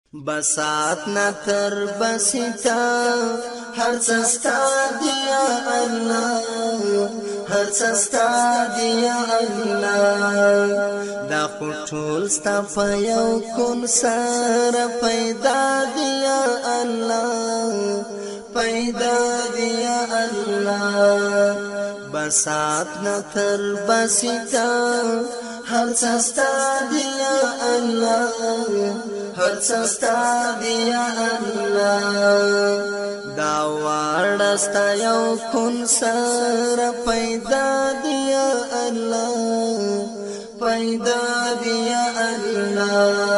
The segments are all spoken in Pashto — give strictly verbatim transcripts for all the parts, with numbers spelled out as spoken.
بسات نتر بسیتا هر سستا دیا اللہ هر سستا دیا اللہ دا خطول ستا پیو کن سار پیدا دیا اللہ پیدا دیا اللہ بسات نتر بسیتا هر سستا دیا اللہ هر سستا دیا اللہ دا وارستا یو کن سر پیدا دیا اللہ پیدا دیا اللہ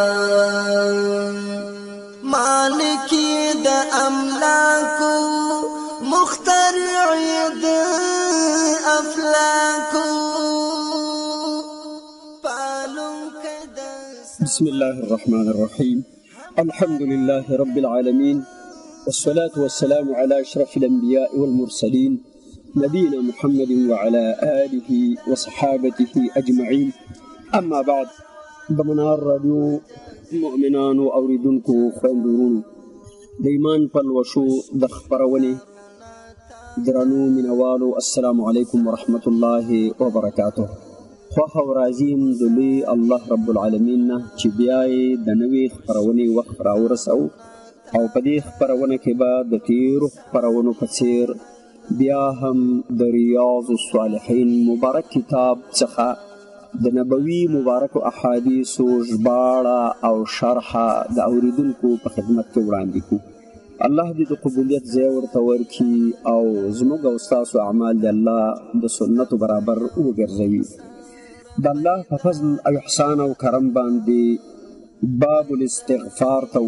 مالکی دا املاکو مخترعی دا افلاکو بسم الله الرحمن الرحيم الحمد لله رب العالمين والصلاة والسلام على أشرف الأنبياء والمرسلين نبينا محمد وعلى آله وصحابته أجمعين أما بعد بمنار راديو مؤمنان وأوردنكو خواندورون ديمان فالوشو دخبروني درانو منوالو السلام عليكم ورحمة الله وبركاته خواه و رازیم دلی الله رب العالمین نه چې بیای د نوې خپرونې وخت راورسو او په دې خپرونه کې به د تیرو خپرونو په څیر بیا هم د ریاض الصالحین مبارک کتاب څخه د نبوي مبارکو احادیثو ژباړه او شرحه د اوریدونکو په خدمت کې وړاندې کړو الله دې د قبولیت ځای ورته ورکړي او زموږ او ستاسو اعمال د الله د سنتو برابر وګرځوي د الله په فضل او احسان او کرم باندې باب الاستغفار ته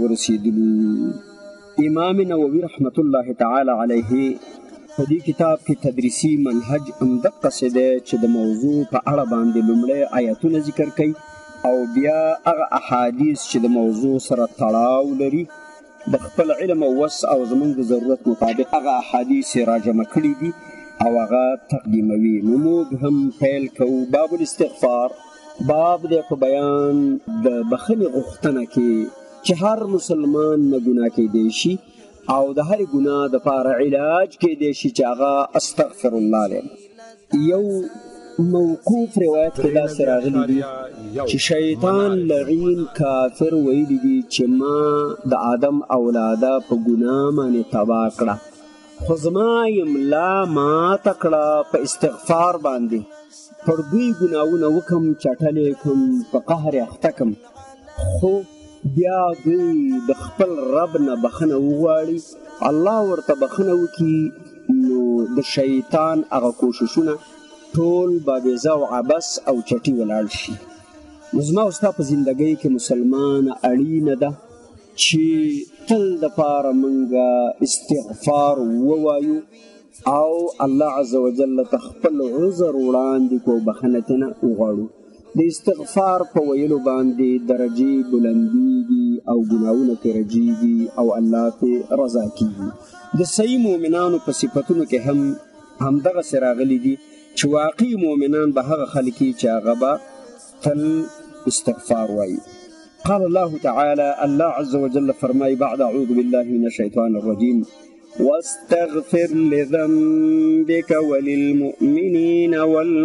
ورسېدلو امام نووي رحمت الله تعالی علیه په دې کتاب کې تدریسي منهج همدقسې دی چې د موضوع په اړه باندې لومړی آیتونه ذکر کوي او بیا هغه احادیث چې د موضوع سره تړاو لري د خپل علم او وس او زموږ د ضرورت مطابق هغه احادیث یې راجمع کړي دي او هغه تقدیموي نو موږ هم پیل کوو باب الاستغفار باب دی په بیان د بخښنې غوښتنه کې چې هر مسلمان نه ګناه کیدی شي او د هرې ګناه دپاره علاج کیدی شي چې هغه استغفر الله دی یو موقوف روایت کې داسې راغلی دي چې شیطان لعین کافر ویلی دي چې ما د آدم اولاده په ګناه باندې تباه کړه خو زما املا ماته کړه په استغفار باندې پر دوی ګناهونه وکم چټلې کم په قهر اخته کم خو بیا دوی د خپل رب نه بخښنه وغواړي الله ورته بخښنه وکړي نو د شیطان هغه کوششونه ټول بابیزه او عبس او چټي ولاړ شي نو زما او ستا په زندګۍ کې مسلمان اړینه ده چې تل د پاره منګه استغفار ووایو او الله عز وجل ته خپل عذر وړاندې کو بخښنه ترنه وغواړو د استغفار په ویلو باندې درجې بلندیږي او ګناهونه ترې رجیږي او الله ترې رضا کیږي د صحیح مؤمنانو په صفتونو کې هم همدغسې راغلي دي چې واقعي مؤمنان به هغه خلک چې هغه به تل استغفار وایي قال الله تعالى الله عز وجل فرمای بعد اعوذ بالله من الشيطان الرجيم واستغفر لذنبك وللمؤمنين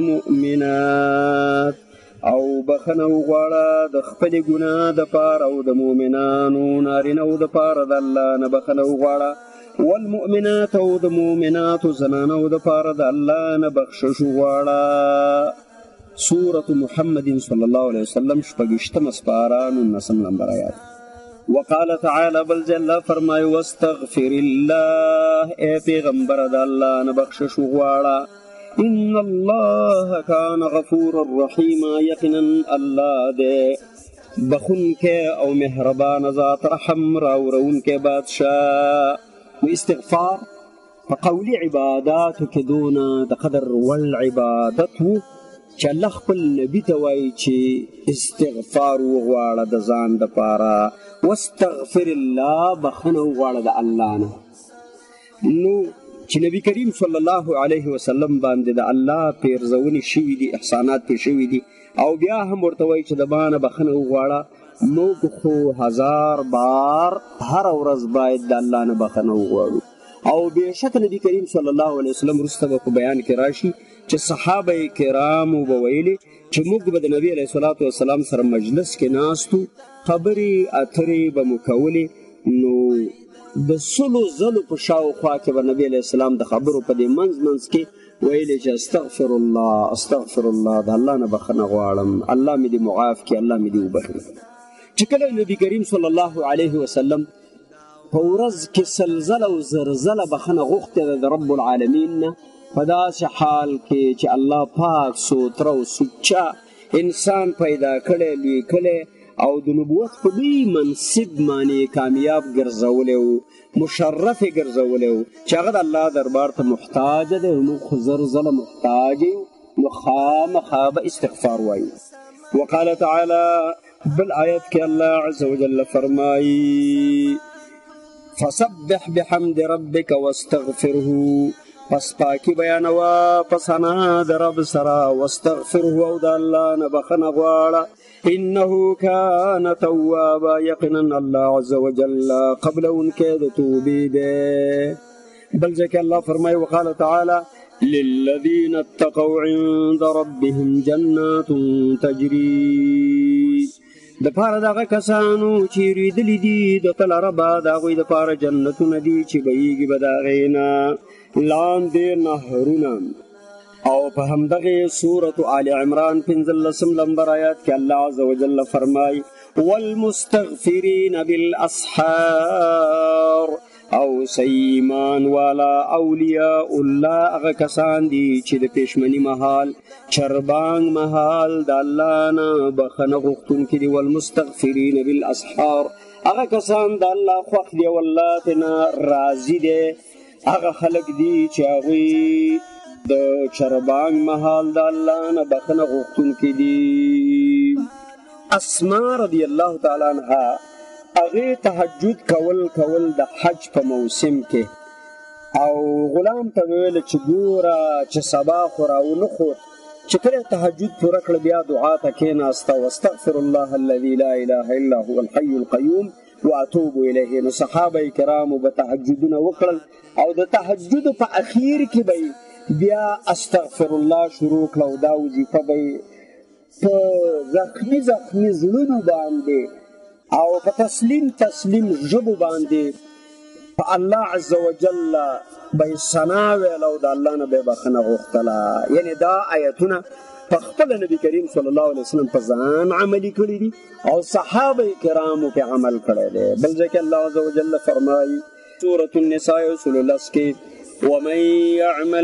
والمؤمنات او بخنه وغواړه د خپل ګناه د پاره او د مؤمنانو نارینه او د پاره د الله نه بخنه وغواړه والمؤمنات او د مؤمناتو زنانه او د پاره د الله نه بخشش وغواړه سورة محمد صلی الله علیه وسلم شپږشتم سپاره نولسم نمبر آیات وقال تعالی بل جل فرمای واستغفر الله اے پیغمبر د الله نه بخشش وغواړه ان الله کان غفورا رحیما یقینا الله دې بخښونکی او مهربان ذات رحم راوړونکی بادشاه و استغفار په قولي عباداتو کې دونه د قدر وړ عبادت و چې الله خپل نبي ته وایي چې استغفار وغواړه د ځان دپاره واستغفر الله بخښنه وغواړه د الله نه نو چې نبی کریم صلی الله علیه وسلم باندې د الله پیرزونې شوي دي، احسانات پې شوي دي، او بیا هم ورته وایي چې د ما نه بخښنه وغواړه. موږ خو هزار بار هره ورځ باید د الله نه بخښنه وغواړو. او بېشکه نبي کریم صلی الله علیه وسلم وروسته به په بیان کې راشي چې صحابه کرامو به ویلي چې موږ به د نبي علیه الصلاة والسلام سره مجلس کې ناستو، خبرې اترې به مو کولې، نو د سلو زلو په شاوخوا کې به نبي علیه السلام د خبرو په دې منځ منځ کې ویلې چې استغفر الله استغفر الله، د الله نه بخښنه غواړم، الله مې دې معاف کړي، الله مې دې وبخښي. چې کله نبي کریم صلی الله علیه وسلم په ورځ کې سلزله او زرزله بخښنه غوښتې ده د رب العالمین نه، په داسې حال کې چې الله پاک سوتره او سوچه انسان پیدا کړی، لوی کړی او د نبوت په لوی منصب باندې کامیاب ګرځولی و، مشرف یې ګرځولی و چې هغه د الله دربار ته محتاجه دی. موږ خو زر ځله محتاج یو، نو خامخا به استغفار وایو. وقال تعالی بل آیت کې الله عز وجل فرمایي فسبح بحمد ربک واستغفره، پس پاکی بیانوا پس انا د رب سره، واستغفره او د الله نه بخښنه غواړه، انه کان توابا، یقینا الله عز وجل قبلونکی د توبې دی. بل ځای کې الله فرمایي وقال تعالی للذین اتقوا عند ربهم جنات تجری، د پاره دغه کسانو چې یریدلي دي د تل ربه د هغوی د پاره جنتونه دي چې بهیږي به د هغې نه لاندې نهرونه. او په همدغې سورة آل عمران پنځلسم لمبر آیات کې الله عز وجل فرمایي والمستغفرین بالاسحار، او سیمان والا اولیاء الله هغه کسان دي چې د پېشمني مهال چربانګ مهال د الله نه بخښنه غوښتونکي دي. والمستغفرین بالاسحار، هغه کسان د الله خوښ دي او الله ترې راضي دی، هغه خلک دي چې هغوی د چربانګ مهال د الله نه بخښنه غوښتونکي دي. اسماء رضی الله تعالی عنها هغې تهجد کول کول د حج په موسم کې، او غلام ته ویل چې ګوره چې سبا خو راونه خور، چې کله تهجد پوره کړه بیا دعا ته کېناسته واستغفر الله الذي لا اله الا هو الحي القيوم واتوب الیه. نو صحابه کرامو به تهجدونه وکړل او د تهجد په اخیر کې به بیا استغفر الله شروع کړه، او دا وظیفه به په زخمي زخمي زړونو باندې او په تسلیم تسلیم ژبو باندې په الله عز وجل به یې ثنا ویل او د الله نه به یې بخښنه غوښتله. یعنې دا آیتونه په خپله نبي کریم صلی الله علیه وسلم په ځان عملي کړي دي او صحابه کرامو پې عمل کړی دی. بل ځای کې الله عز وجل فرمایي سورة النساء سلو لس کې ومن يعمل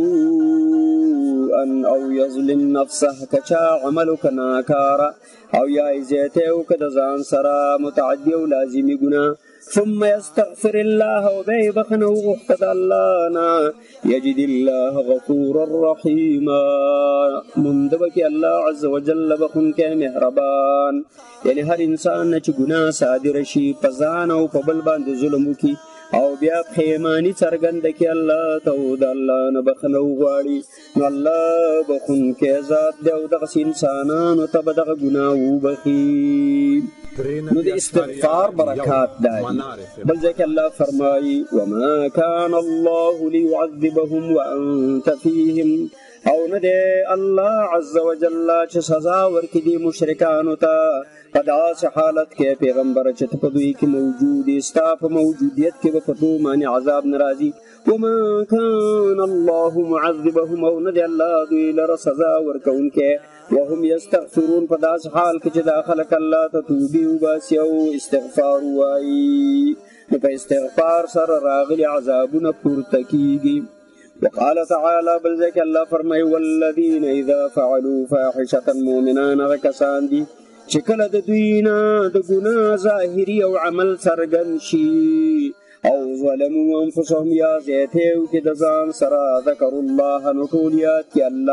سوءا او يظلم نفسه، کچا عملو که ناکاره او یا زیاتی وکړه د ځان سره متعدي او لازمي ګناه، ثم يستغفر الله او بیا یې بخښنه وغوښته د الله نه، یجد الله غفورا رحیما، منده به کې الله عز وجل بخښونکی مهربان. یعنې هر انسان نه چې ګناه صادره شي په ځان او په بل باندې ظلم وکړي او بیا پښیماني څرګنده کړي الله ته او د الله نه بخښنه وغواړي، نو الله بخښونکی ذات دی او دغسې انسانانو ته به دغه ګناه وبخي. نو د استغفار برکات دی. بل ځای کې الله فرمایي وما كان الله ليعذبهم وانت فيهم، او نه دی الله عز وجل چې سزا ورکړي دي مشرکانو ته په داسې حالت کې پیغمبره چې ته په دوی کې موجود یې، ستا په موجودیت کې به په تو باندې عذاب نه راځي. وما كان الله معذبهم، او نه دی الله دوی لره سزا ورکوونکی وهم یستغفرون، په داسې حال کې چې دا خلک الله ته توبې وباسي او استغفار ووایي، نو په استغفار سره راغلي عذابونه پورته کېږي. وقال تعالی بل ځای کې الله فرمایي والذین اذا فعلوا فاحشة، مؤمنان هغه کسان دي چې کله د دوی نه د ګناه ظاهري او عمل څرګند شي او ظلموا انفسهم یا زیاتی وکړي د ځان سره، ذکروا الله، نو ټول یاد کړي الله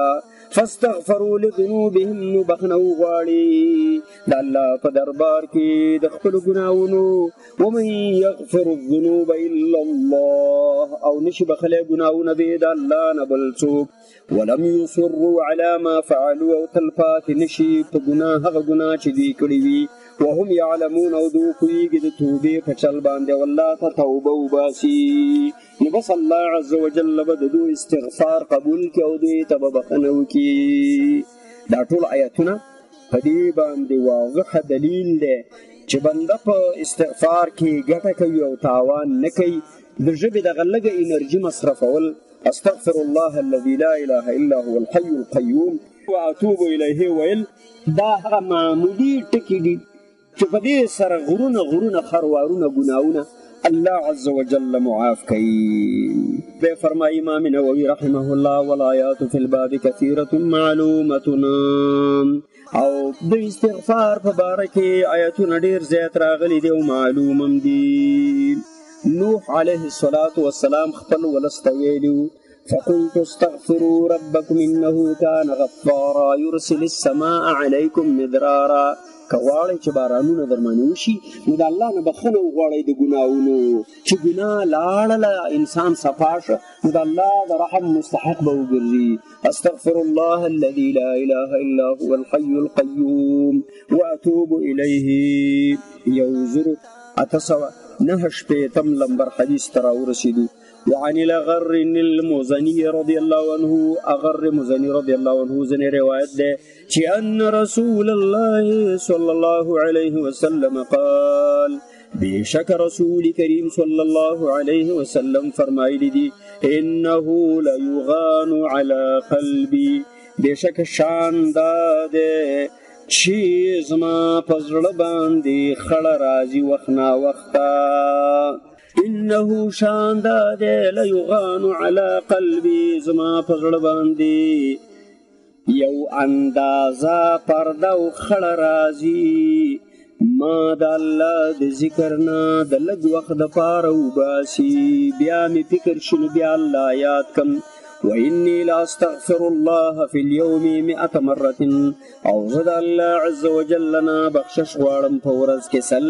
فاستغفروا لذنوبهم نو بخنه غواړي د الله په دربار کې د خپل ګناهونو ومن يغفر الذنوب الا الله او نشي بخله ګناهونه دی د الله نه بل څوک ولم يصروا على ما فعلوا او تلفات نشي په ګناه هغه ګناه چې دوی کړی وي وهم يعلمون او دوی کویږي د توبې په چل باندې والله ته توبه وباسي نو بس الله عز وجل به د دوی استغفار قبول کړي او دوی ته به بخښنه وکړي دا ټول آیتونه په دې باندې واضح دلیل دی چې بنده په استغفار کې ګټه کوي او تاوان نه کوي د ژبې دغه لږه انرژي مصرفول استغفر الله الذي لا اله الا هو الحي القيوم واتوب الیه ویل دا هغه معمولي ټکي دي چې په دې سره غرونه غرونه خروارونه ګناهونه الله عز وجل معاف کوي به فرمایي امام نووي رحمه الله والآیات فی الباب کثیرة معلومة او د استغفار په باره کې آیاتونه ډېر زیات راغلي دي او معلوم هم دي نوح علیه الصلاة والسلام خپل ولس ته ویلي فقلت استغفروا ربكم انه كان غفارا يرسل السماء عليكم مدرارا کواړی چې بارانونه درمانه وشي نو د الله نه بخښنه وغواړئ د ګناهونو چې ګناه لاړله انسان صفا شه نو د الله د رحم مستحق به وګرځي استغفر الله الذي لا اله الا هو الحي القيوم واتوب الیه یو زر اته سوه نهه شپېتم لمبر حدیث ته راورسېدو وعن الأغر المزني رضي الله عنه أغر مزني رضي الله عنه زني روایت ده چې ان رسول الله صلى الله عليه وسلم قال بشك رسول کریم صلى الله عليه وسلم فرمایلی دي انه ليغان على قلبي بشك شان ده چې زما په زړه باندې خړه راځي وخت نا وخته انه شانداد ليغان على قلبي زما په زړه باندې یو اندازه پرده او خړه راځي ما د الله د ذکر نه د لږ وخت دپاره وباسي بیا مې فکر شنو بیا الله یاد کم وإني لاستغفر الله في اليوم مئة مرة او زه د الله عز وجل نه بخشش غواړم په ورځ کې سل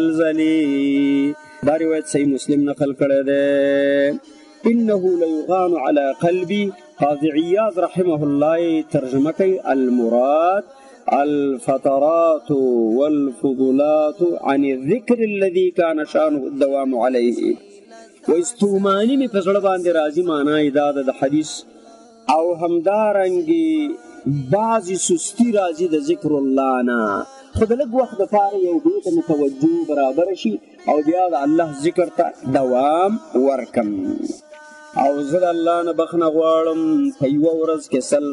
ځلې دا روایت صحیح مسلم نقل کړی دی انه ليغان على قلبي قاضي عیاض رحمه الله ترجمه کوي المراد الفترات والفضولات عن الذكر الذي كان شانه الدوام عليه واستومانی می په زړه باندې راځي معنی دا د حدیث او همدارنګي بعضی سستی راځي د ذکر الله نه خو د لږ وخت دپاره یو دې ته متوجه برابر شي او بیا د الله ذکر ته دوام ورکم او زه د الله نه بخښنه غواړم په یوه ورځ کې سل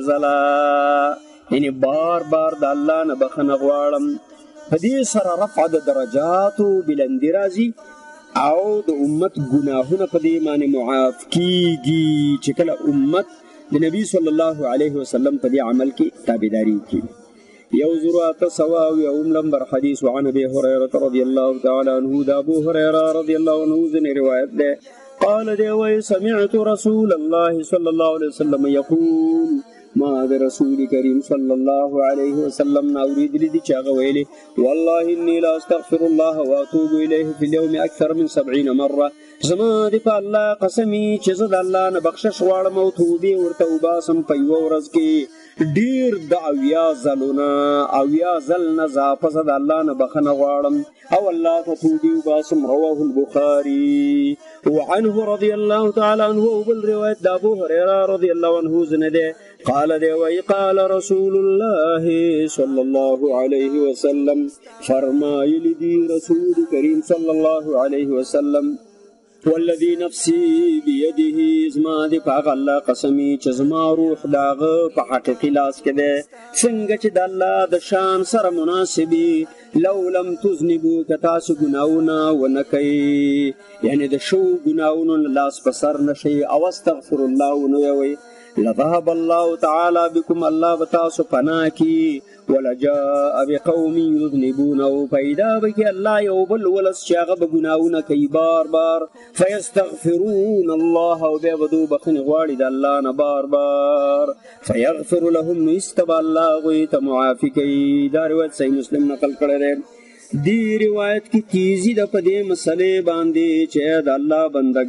ځله یعنې بار بار د الله نه بخښنه غواړم په دې سره رفع د درجاتو بلندي راځي او د امت ګناهونه په دې باندې معاف کیږي چې کله امت د نبی صلی الله علیه وسلم په دې عمل کې تابعداري وکړي یو زر اته سوه او یوم لمبر حدیث وعن ابي هريره رضی الله تعالی عنه د ابو هريره رضی الله عنه ځینې روایت ده قال دی وی سمعت رسول الله صلی الله علیه وسلم یقول ما د رسول کریم صلی الله علیه وسلم ناوریدلی دي چې هغه ویلي والله انی لا استغفر الله واتوب الیه فی اليوم اکثر من سبعین مره زما د په الله قسمی چې زه د الله نه بخشش غواړم او توبې ورته وباسم په یوه ورځ کې ډیر د اویا ځلونه اویا ځل نه زه د الله نه بخښنه غواړم او الله ته توبې وباسم رواه البخاري وعنه رضی الله تعالی عنه وبل روایت د ابو هريره رضی الله عنه زنه ده قال دی وی قال رسول الله صلی الله علیه وسلم فرمایلی دی رسول کریم صلی الله علیه وسلم والذي نفسي بيده زما دی پاک الله قسمی چې زما روح داغه په حقیقي لاس کې ده څنګه چې د الله د شان سره مناسبي لو لم تذنبوا که تاسو ګناهونه ونه کوئ یعنې د شو ګناهونو لاس په سر نشئ او استغفر الله ونه ویئ لذهب الله تعالی بكم الله بتاسو پناه کی ولجاء بقوم یذنبون او پیدا بکی الله یو بل ولس چې هغه به ګناهونه کوي بار بار فیستغفرون الله او بیا به دوی بخښنې غواړي د الله نه بار بار فیغفر لهم نو ایسته به الله هغوی ته معافي کوي. دا روایت صحیح مسلم نقل کړی دی. دی روایت کی تیزی د پدې مسلې باندې چې د الله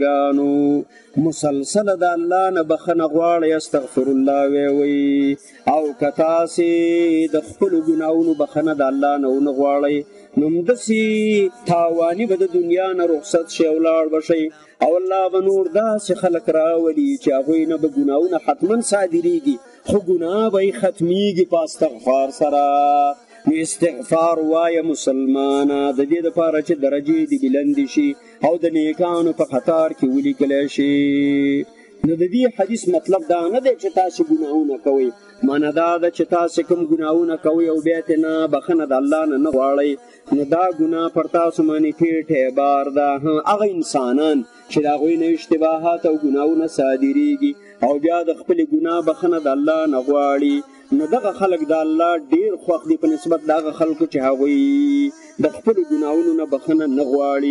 بندگانو مسلسل د الله نه بخښنه غواړي استغفر الله وی وی او کتا سي د خپل ګناونو بخښنه د الله نه ونه غواړي نو مدسي تاوانی به د دنیا نه رخصت شي او لاړ بشي او الله به نور داسې خلک راولي چې هغوی نه به ګناونه حتما صادریږي خو ګناه به یې ختمیږي په استغفار سره. نو استغفار وایه مسلمانه د دې دپاره چې درجې دې بلندې شي او د نیکانو په قطار کې ولیکلی شي. نو د دې حدیث مطلب دا نه دی چې تاسې ګناهونه کوئ، معنه دا ده چې تاسې کوم ګناهونه کوئ او بیا ترې نه بخښنه د الله نه نه غواړئ نو دا ګناه پر تاسو باندې ټیټی بار ده. هغه انسانان چې د هغوی نه اشتباهات او ګناهونه صادریږي او بیا د خپلې ګناه بخښنه د الله نه غواړي نو دغه خلک د الله ډېر خوښ دي په نسبت د هغه خلکو چې هغوی د خپلو ګناهونو نه بخښنه نه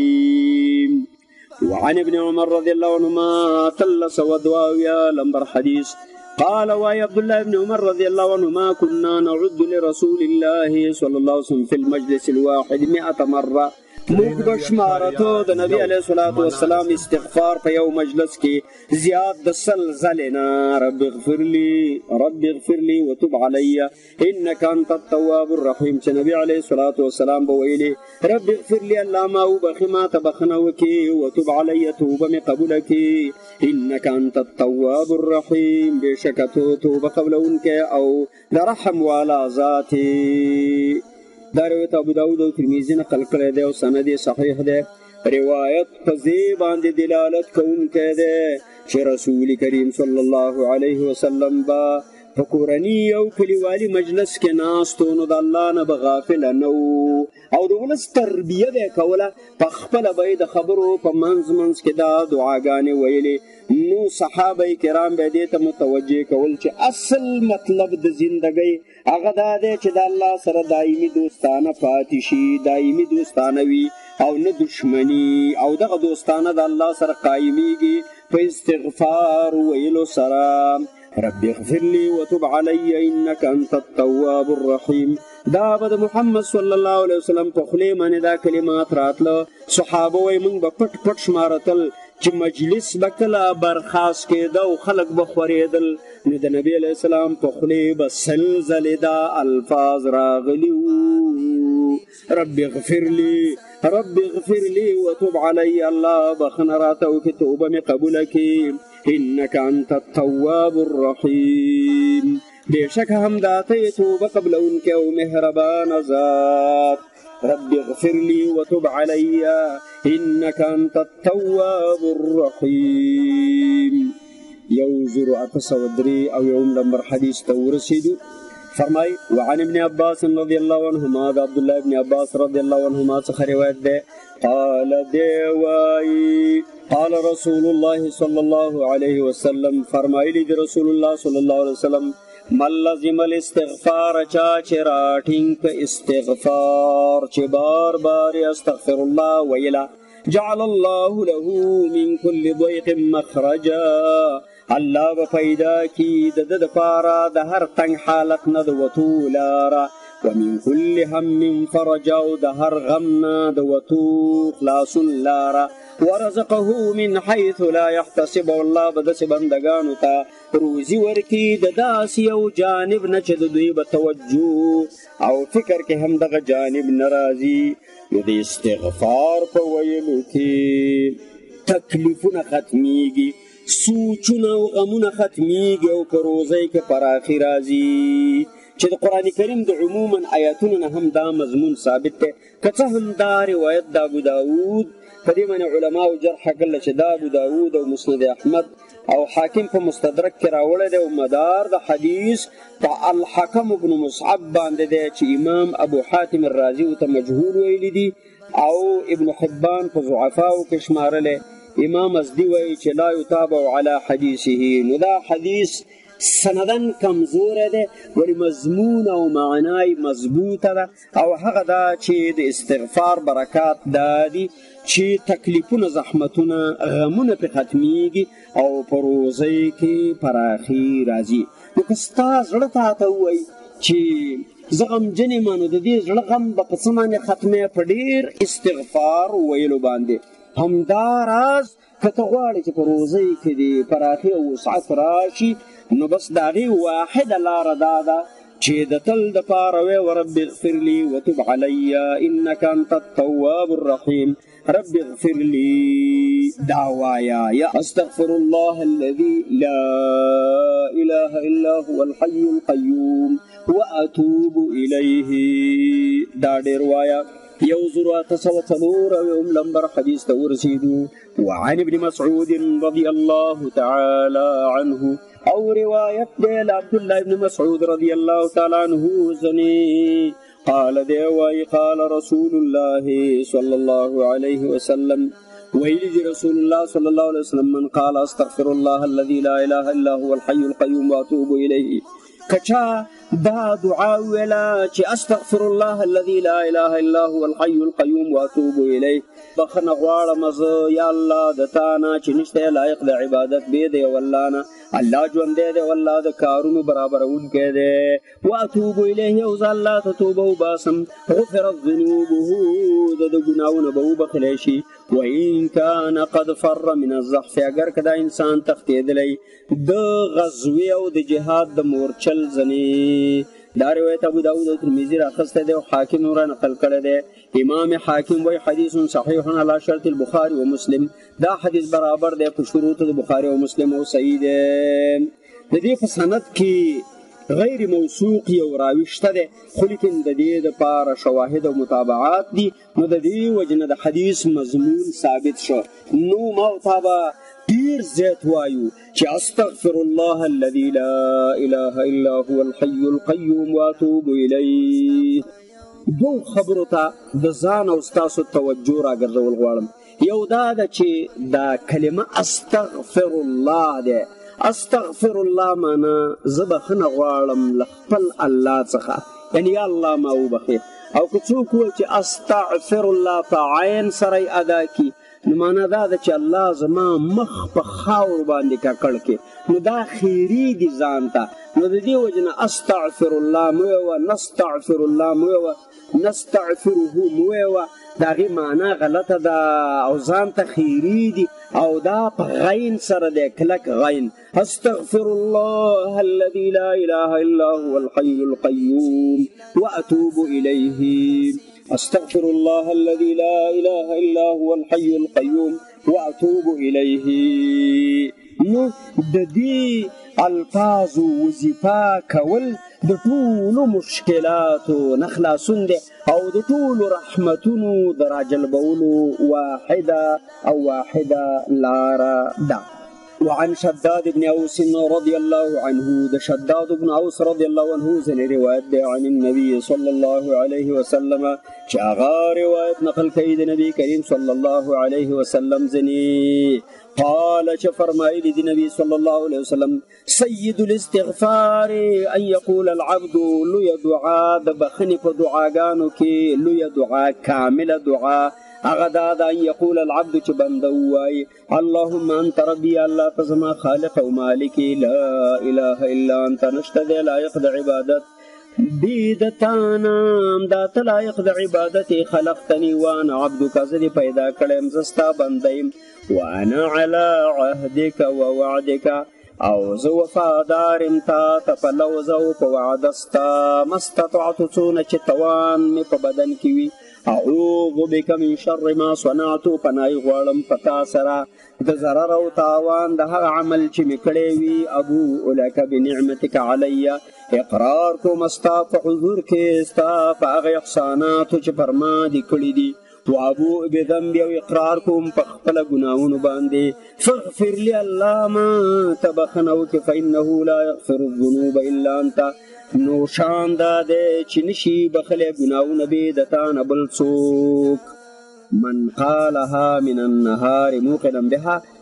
غواړي. وعن ابن عمر رضی الله عنهما اتلس و دواویا لمبر حدیث قال واي عبد الله بن عمر رضي الله عنهما كنا نعد لرسول الله صلى الله عليه وسلم في المجلس الواحد مئة مرة موږ بشمارتو د نبی علیه الصلاة والسلام استغفار په یو مجلس کې زیات د سل ځلې نه رب اغفر لي رب اغفر لي وتب علی انک انت التواب الرحیم چې نبی علیه الصلاة والسلام به ویلي رب اغفر لي الله ما وبخې ما ته بخښنه وکړي وتب علی توبه مې قبوله کړي انک انت التواب الرحیم بېشکه تو توبه قبلونکی او د رحم والا ذات دا روایت ابو داود او ترمذی نقل کړی دی او سند یې صحیح دی. روایت په دې باندې دلالت کوونکی دی چې رسول کریم صلی الله علیه وسلم به په کورني او کلیوالي مجلس کې ناست و نو د الله نه به غافله نه و او د ولس تربیه به یې کوله په خپله به یې د خبرو په منځ منځ کې دا دعاګانې ویلې نو صحابه کرام به دې ته متوجه کول چې اصل مطلب د زندګۍ هغه دا دی چې د الله سره دایمي دوستانه پاتې شي دایمي دوستانه وي او نه دشمني او دغه دوستانه د الله سره قایمیږي په استغفار ویلو سره رب اغفر لي وتب علي انك انت التواب الرحيم. دا به د محمد صلی الله علیه وسلم په خولې باندې دا کلمات راتله صحابه وایي موږ به پټ پټ شمارتل چې مجلس به کله برخاست کېده او خلک به خورېدل نو د نبي علیه السلام په خولې به سل ځلې دا الفاظ راغلي وو رب اغفر لي رب اغفر لي وتب علي الله بخښنه راته وکړي توبه مې قبوله کړي انک انت التواب الرحیم بېشکه همدا ته یې توبه قبلونکی او مهربانه ذات رب اغفر لي وتب علي انك انت التواب الرحيم. یو زر اته سوه درې او یوم نمبر حدیث ته ورسېدو. فرمای وعن ابن عباس رضی الله عنهما د عبدالله ابن عباس رضی الله عنهما څخه روایت ده قال دی وایي قال رسول الله صلی الله علیه وسلم فرمایلی دی رسول الله صلی الله علیه وسلم من لزم الاستغفار چا چې راټینګ په استغفار چې بار بار استغفر الله ویلا جعل الله له من كل ضيق مخرجا الله به پیدا کی د د دپاره د هر تنګ حالت نه د وتو لاره ومن كل هم فرجا او د هر غم نه د وتو خلاصون لاره ورزقه من حيث لا يحتسب الله به داسې بندګانو ته روزي ورکي د داسې یو جانب نه چې د دوی به توجه او فکر کې هم دغه جانب نه راځي نو د استغفار په ویلو کې تکلیفونه ختمیږي سوچونه او غمونه ختمیږي او په روزۍ کې پراخي راځي چې د قرآن کریم د عموما آیاتونو نه هم دا مضمون ثابت دی که څه هم دا روایت د ابو داود په دې باندې علماو جرح کړله چې دا ابو داود او مسند احمد او حاکم په مستدرک کې راوړی دی او مدار د حدیث په الحکم ابن مصعب باندې دی چې امام ابو حاتم الرازي ورته مجهول ویلی دي او ابن حبان په ضعفاو کې شمارلی امام ازدي وایي چې لا یتابع علی حدیثه نو دا حدیث سندن کمزوره ده ولی مضمون او معنای مضبوطه ده او هغه دا چې د استغفار برکات دا دي چې تکلیفونه زحمتونه غمونه پې ختمیږي او په روزۍ کې پراخي راځي. نو که ستا زړه تاته ووایي چې زه غمجن یم نو د دې زړه غم به په څه باندې ختمی په ډېر استغفار ویلو باندې. همدا راز که ته غواړې چې په روزۍ کې د پراخي او وسعت راشي نو بس د هغې واحده لاره دا ده چې د تل دپاره وی ورب اغفر لي وتب علی انک انت التواب الرحیم. رب اغفر لي دا وایا یا استغفر الله الذي لا اله الا هو الحي القيوم واتوب الیه. دا ډېر وایا. یو زر اته سوه څلور اویایم لمبر حدیث ته ورسېدو. وعن ابن مسعود رضی الله تعالی عنه او روایت دی له عبدالله ابن مسعود رضی الله تعالی عنه زنی قال دی وای قال رسول الله صلی الله علیه وسلم ویلی دی رسول الله صلی الله علیه وسلم من قال استغفر الله الذي لا اله الا هو الحي القيوم واتوب الیه. کچا دا دعا ویلا چې استغفر الله الذي لا اله الا هو الحي القيوم واتوب الیه بخنه غواړم زه یا الله د تا نه چې نشته لایق د عبادت بې دی والله نه الله ژوندی دی والله د کارونو برابرونکی دی واتوب الیه او زه الله ته توبه وباسم غفرت ذنوبه د ده ګناهونه به وبخلی شي وان کان قد فر من الزحف اگر که دا انسان تښتېدلی د غزوې او د جهاد د مورچل ځنې. دا روایت ابو داود او ترمذي راخستی دی او حاکم را نقل کړی دی. امام حاکم وایي حدیث صحیح علی شرط البخاري و مسلم. دا حدیث برابر دی په شروطو د بخاري او مسلم او صحیح دی. د دې په سند کې غیر موثوق یو راوي شته دی خو لیکن د دې دپاره شواهد او متابعات دي نو د دې وجې نه د حدیث مضمون ثابت شو. نو ما تا به ډېر زیات وایو چې استغفر الله الذي لا اله الا هو الحي القيوم واتوب الیه. دو خبرو ته د ځان او ستاسو توجه راګرځول غواړم. یو دا ده چې دا کلمه استغفر الله ده. استغفر الله معنا زه بخښنه غواړم له خپل الله څخه یعنی یا الله ما وبخې. او که څوک ووایي چې استغفر الله په عین سره یې ادا کړي نو معنا دا ده چې الله زما مخ په خاورو باندې ککړ کړي نو دا خیریږي ځان ته. نو د دې وجې نه استغفر الله مو ویوه نستغفر الله مو ویوه نستغفره مو ویوه د هغې معنا غلطه ده او ځان ته خیریږي او دا په غین سره دی کلک غین. استغفر الله الذي لا اله الا هو الحي القيوم واتوب الیه. استغفر الله الذي لا اله الا هو الحي القيوم واتوب الیه. نو د دې الفاظو وظیفه کول د ټولو مشکلاتو نه خلاصون دی او د ټولو رحمتونو د راجلبولو واحده او واحده لاره ده. وعن شداد بن اوس رضي الله عنه د شداد بن اوس رضي الله عنه زنی روایت دی عن النبي صلى الله عليه وسلم چې هغه روایت نقل کوي د نبی کریم صلی الله علیه وسلم زنی قال چې فرمایلی دی نبی صلی الله علیه وسلم سید الاستغفار ان یقول العبد لوی دعا د بخنې په دعاګانو کې لوی دعا کامله دعا هغه دا ده ان یقول العبد چې بنده ووایي اللهم انت ربي الله ته زما خالق او مالک لا اله الا انت نشته دی لایق د عبادت بی د تانا دا ته لایق د عبادت خلقتنی وانا عبدک زه دې پیدا کړی یم زه ستا بنده یم وانا على عهدك ووعدك او زه وفادار یم تا ته په لوز او په وعده ستا ما استطعت څونه چې توان مې په بدن کې وي اعوذ بک من شر ما صنعت پناه غواړم په تا سره د ضرر او تاوان د هغه عمل چې مې کړی وي ابوء لک بنعمتک علی اقرار کوم ستا په حضور کې ستا په هغه احساناتو چې پر ما دي کړي دي وابوء بذنبی او اقرار کوم په خپله ګناهونو باندې فاغفر لي الله ما ته بخښنه وکړې فانه لا یغفر الذنوب الا انت نو شان دا دی چې نشي بخلی ګناهونه بې د تا نه بل څوک من قالها من النهار موقنا بها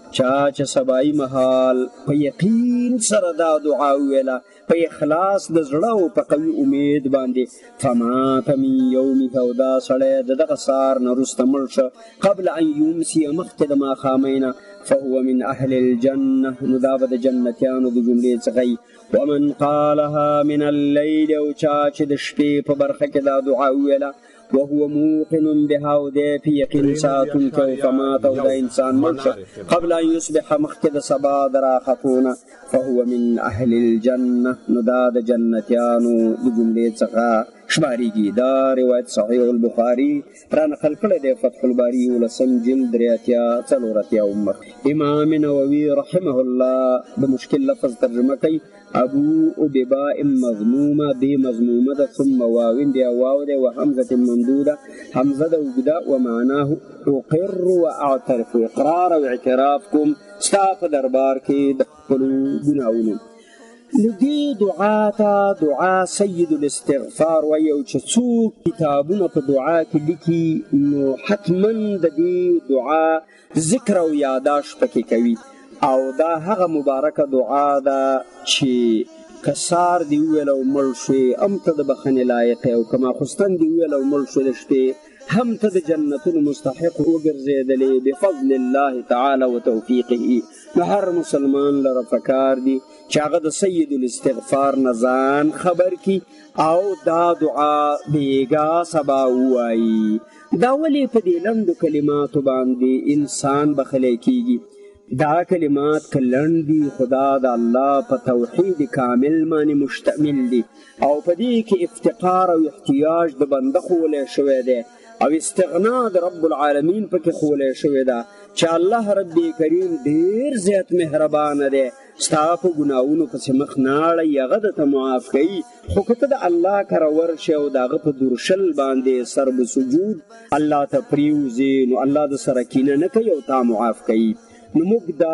چا چې سبای مهال په یقین سره دا دعا ویله په اخلاص د زړه او په قوي امید باندې فمات من یومه او دا سړی د دغه سهار نه وروسته مړ شه قبل ان یمسي مخکې د ماښامۍ نه فهو من اهل الجنه نو دا به د جنتیانو د جملې څخه ومن قالها من الليل او چا چې د شپې په برخه کې دا دعا ویله وهو موقن بها او دی په یقین ساتونکی او فمات او دا انسان مړ شه قبل ان یصبح مخکې د سبا د راختونه فهو من اهل الجنه نو دا د جنتیانو د جملې څخه شمارېږي. دا روایت صحیح البخاري را نقل کړی دی فتح الباري ولسم جلد درې اتیا څلور اتیا عمر. امام نووي رحمه الله د مشکل لفظ ترجمه کوي ابو بباء مضمومه بي مضمومه ده ثم واو بیا واو ده وحمزه ممدوده حمزه ده اوږده ومعناه اقر واعترف اقرار او اعتراف کوم ستا په دربار کې د خپلو ګناهونو. نو دې دعا ته دعا سید الاستغفار وایي او چې څوک کتابونه په دعا کې لیکي نو حتما د دې دعا ذکر او یاداشت پکې کوي او دا هغه مبارکه دعا ده چې که سار دې وویل او مړ شوې هم ته د بخښنې لایق او که ماخوستن دې وویل او مړ شوې د شپې هم ته د جنتونو مستحق وګرځېدلې بفضل الله تعالی و توفیقه. نو هر مسلمان لره پکار دي چې هغه د سید الاستغفار نه ځان خبر کي او دا دعا بیګا سبا ووایي. دا ولې په دې لنډو کلماتو باندې انسان بخلی کیږي؟ دا کلمات که لنډ دي خدا د الله په توحید کامل باندې مشتمل دي او په دې کې افتقار او احتیاج د بنده ښوولی شوی دی او استغنا د رب العالمین پکې ښوولی شوې ده چې الله رب کریم ډېر زیات مهربانه دی ستا په ګناهونو پسې مخ نه اړوي هغه درته معاف کوي. خو که ته د الله کره ورشې او د هغه په درشل باندې سر به سجود الله ته پرېوځې نو الله د سره کینه نه کوي او تا معاف کوي. نو موږ دا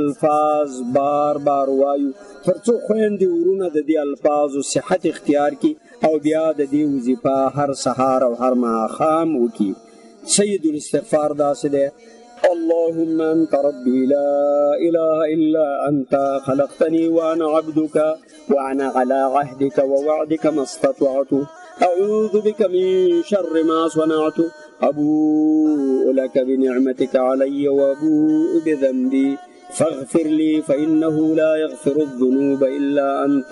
الفاظ بار بار وایو تر څو خویندې ورونه د دې الفاظو صحت اختیار کړي او بیا د دې وظیفه هر سهار او هر ماښام وکړي. سید الاستغفار داسې دی اللهم انت ربي لا اله الا انت خلقتني وانا عبدك وانا على عهدك ووعدك ما استطعت اعوذ بك من شر ما صنعت ابوء لك بنعمتك علي وابوء بذنبي فاغفر لي فانه لا يغفر الذنوب الا انت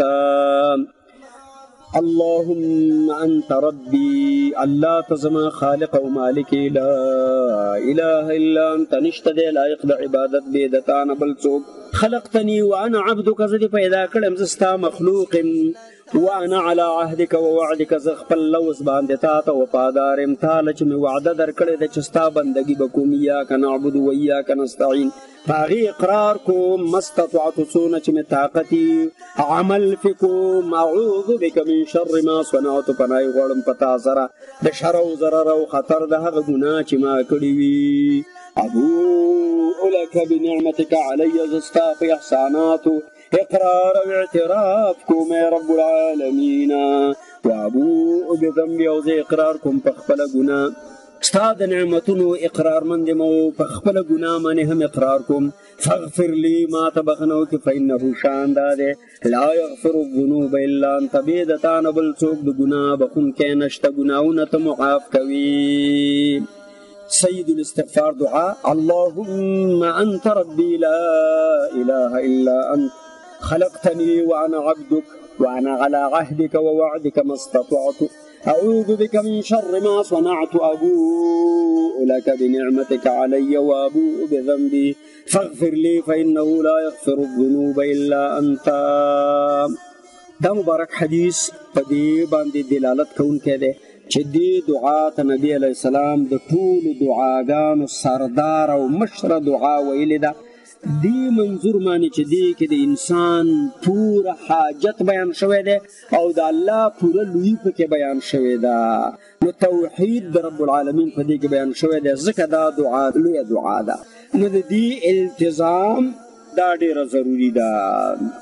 اللهم انت ربي الله تزما خالق او مالک لا اله الا انت نشته دی لایق د عبادت بې د تا نه بل څوک خلقتني وانا عبدك زه دې پیدا کړم زه ستا مخلوق وانا على عهدك ووعدك زه خپل لوز باندې تا ته وفادار یم تا له چې مې وعده درکړې ده چې ستا بندګي به کوم ایاک نعبد و ایاک نستعین په هغې اقرار کوم مستطعت څونه چې مې طاقت عمل فې کوم اعوذ بک من شر ما صنعت پناه غواړم په تا سره د شر او ضرر او خطر د هغه ګناه چې ما کړي وي ابوء لک بنعمتک علی زه ستا په احساناتو اقرار او اعتراف کوم رب العالمین وابوء بذنبی او زه اقرار کوم په خپله ګناه ستا د نعمتونو اقرار مند یم او په خپله ګناه باندې هم اقرار کوم فاغفر لی ما ته بخښنه وکړي فانه شان دا دی لا یغفر الذنوب الا انت بې د تا نه بل څوک د ګناه بخښونکی نشته ګناهونه ته معاف کوي. سید الاستغفار دعا اللهم انت ربي لا اله الا انت خلقتني وانا عبدك وانا على عهدك ووعدك ما استطعت اعوذ بك من شر ما صنعت ابوء لك بنعمتك علي وابوء بذنبي فاغفر لي فانه لا يغفر الذنوب الا انت. دا مبارک حدیث په دې باندې دلالت کوونکی دی چې دې دعا ته نبی علیه السلام د ټولو دعاګانو سردار او مشره دعا ویلې ده. دې منظور باندې چې دې کې د انسان پوره حاجت بیان شوی دی او د الله پوره لویي پکې بیان شوی ده. نو توحید د رب العالمین په دې کې بیان شوی دی ځکه دا دعا لویه دعا ده. نو د دې التزام دا ډېره ضروري ده.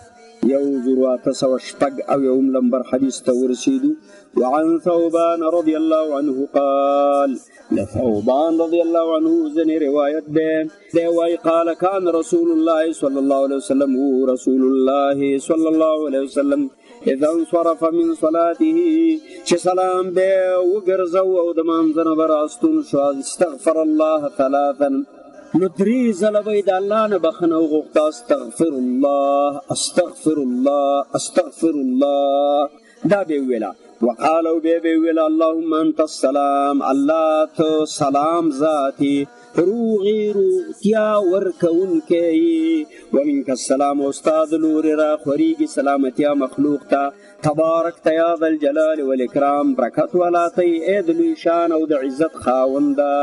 یو زر اته سوه شپږ او یوم لمبر حدیث ته ورسېدو. وعن ثوبان رضی الله عنه قال، له ثوبان رضی الله عنه ځنې روایت دی دی وایي قال کان رسول الله صلی الله علیه وسلم، رسول الله صلی الله علیه وسلم اذا انصرف من صلاته، چې سلام به وګرځو او د مانځه نه به راستون شو، استغفر الله ثلاثا، نو درې ځله به یې د الله نه بخښنه وغوښته، استغفر الله استغفر الله استغفر الله، دا به یې ویله. وقال او بیا به یې ویله اللهم انت السلام، الله ته سلام ذاتي، روغي روغتیا ورکوونکی یې، ومنک السلام، او ستا د لورې راخورېږي سلامتیا مخلوق ته، تبارکت یا ذا الجلال والاکرام، برکت ولاتی ای د لوی شان او د عزت خاونده.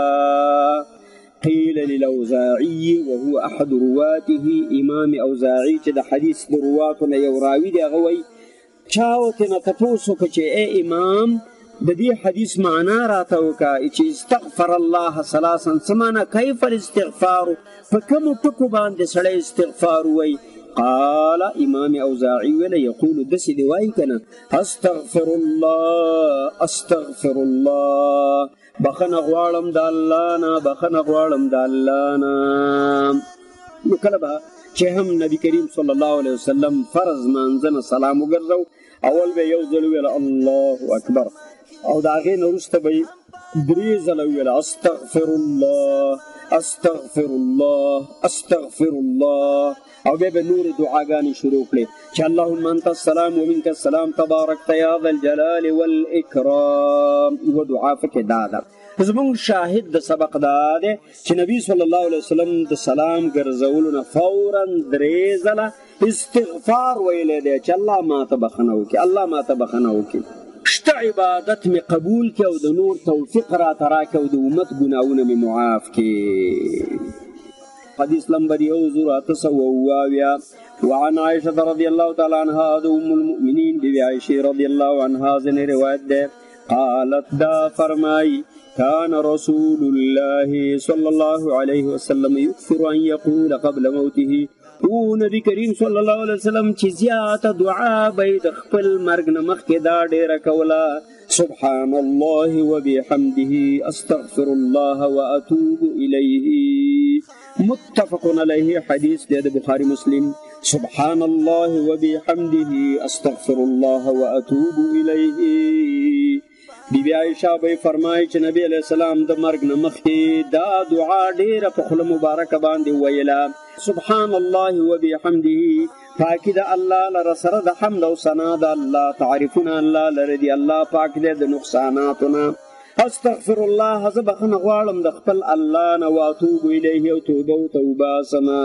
قیل للأوزاعي وهو احد رواته، امام اوزاعي چې د حدیث د رواتو نه یو راوي دی، هغه وایي چا ورته نه تپوس وکړه چې ای امام د دې حدیث معنا راته وکړه چې استغفر الله ثلاثا، څه معنا کیف الاستغفار، په کومو ټکو باندې سړی استغفار وایي؟ قال امام اوزاعي ویله یقول داسې دی وایي که نه استغفر الله استغفر الله، بخښنه غواړم د الله نه بخښنه غواړم د الله نه. نو کله به چې هم نبي کریم صلی الله علیه وسلم فرض مانځه نه سلام وګرځو، اول به یو ځل ویله الله اکبر، او د هغې نه وروسته به یې درې ځله ویله استغفر الله استغفر الله استغفر الله، او بیا به نورې دعاګانې شروع کړې چې اللهم انت السلام ومنک السلام تبارکت یا ذا الجلال والاکرام. یوه دعا پکې دا ده. زمونږ شاهد د سبق دا دی چې نبی صلی الله علیه وسلم د سلام ګرځولو نه فورا درې ځله استغفار ویلی دی چې الله ماته بخښنه وکړي، الله ماته بخښنه وکړي، شته عبادت مې قبول کړي او د نور توفیق راته راکړي او د امت ګناهونه مې معاف کړي. حدیث لمبر یو زر اته سوه اووه اویا. وعن عائشة رضی الله تعالی عنها، د ام المؤمنین بیبي عائشې رضی الله عنها ځینې روایت دی، قالت دا فرمایي كان رسول الله صلى الله عليه وسلم يكثر أن يقول قبل موته، او نبی کریم صلی الله علیه وسلم چې زیاته دعا به یې د خپل مرګ نه مخکې دا ډېره کوله، سبحان الله وبحمده استغفر الله واتوب الیه، متفق علیه، حدیث دی د بخاری مسلم. سبحان الله وبحمده استغفر الله واتوب الیه. بی بی عائشہ به فرمایي چې نبی علیہ السلام د مرګ نه مخکې دا دعا ډېره په خوله مبارکه باندې ویله، سبحان الله وبحمده، پاکی د الله لره سره د حمد او ثنا د الله، تعریفونه الله لره دي، الله پاک دی د نقصاناتونه. استغفر الله، زه بخښنه غواړم د خپل الله نه، واتوب الیه، او توبه او توبه سما.